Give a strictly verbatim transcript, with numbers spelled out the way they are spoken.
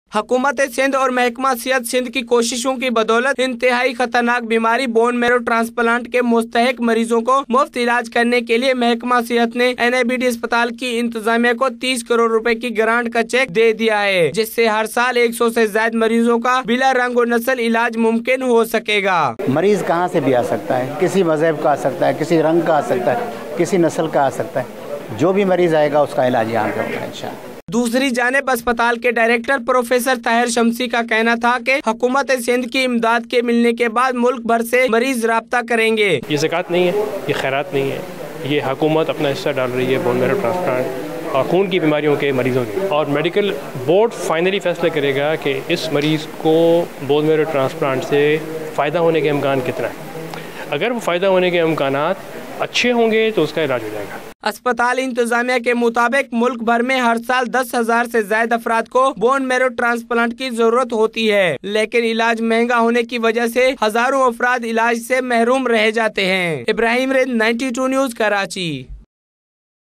हुकूमत सिंध और महकमा सेहत सिंध की कोशिशों की बदौलत इंतहाई खतरनाक बीमारी बोन मैरो ट्रांसप्लांट के मुस्तहिक मरीजों को मुफ्त इलाज करने के लिए महकमा सेहत ने एन ए बी डी अस्पताल की इंतजामिया को तीस करोड़ रुपए की ग्रांट का चेक दे दिया है, जिससे हर साल एक सौ से ज्यादा मरीजों का बिला रंग और नस्ल इलाज मुमकिन हो सकेगा। मरीज कहाँ से भी आ सकता है, किसी मजहब का आ सकता है, किसी रंग का आ सकता है, किसी नस्ल का आ सकता है। जो भी मरीज आएगा उसका इलाज यहाँ पे होगा इंशाअल्लाह। दूसरी जानिब अस्पताल के डायरेक्टर प्रोफेसर ताहिर शमसी का कहना था कि हुकूमत सिंध की इमदाद के मिलने के बाद मुल्क भर से मरीज राब्ता करेंगे। ये ज़कात नहीं है, ये खैरात नहीं है, ये हुकूमत अपना हिस्सा डाल रही है बोन मैरो ट्रांसप्लांट और खून की बीमारियों के मरीजों की, और मेडिकल बोर्ड फाइनली फैसला करेगा कि इस मरीज़ को बोन मैरो ट्रांसप्लांट से फ़ायदा होने के इम्कान कितना है। अगर वो फ़ायदा होने के इम्कानात अच्छे होंगे तो उसका इलाज हो जाएगा। अस्पताल इंतजामिया के मुताबिक मुल्क भर में हर साल दस हजार से ज्यादा अफराद को बोन मैरो ट्रांसप्लांट की जरूरत होती है, लेकिन इलाज महंगा होने की वजह से हजारों अफराद इलाज से महरूम रह जाते हैं। इब्राहिम रेद, नाइन्टी टू न्यूज़, कराची।